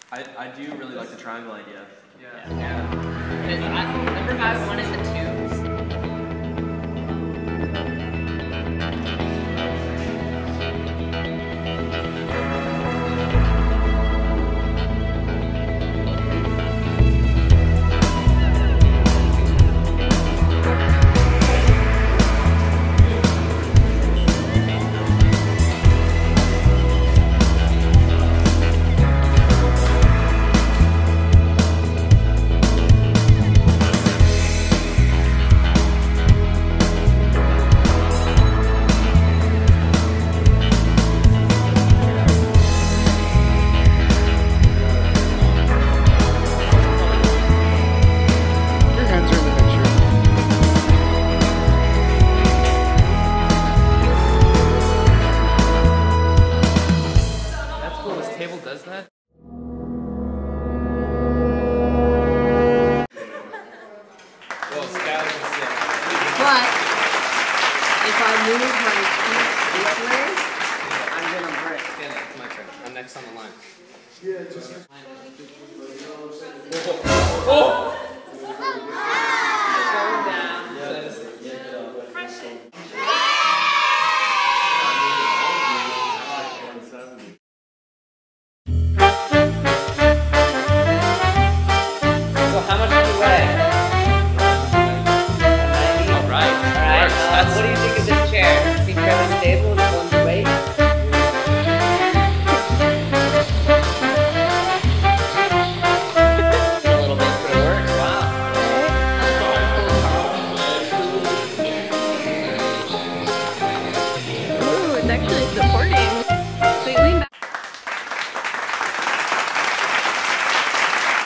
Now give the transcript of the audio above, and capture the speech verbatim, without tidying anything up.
I, I do really like the triangle idea. Yeah. Yeah. Because I remember I wanted the tubes. Does that? Well, Scout is sick. But if I move my feet this way, I'm gonna break. Yeah, it's my turn. I'm next on the line. Yeah, just. Oh! Oh!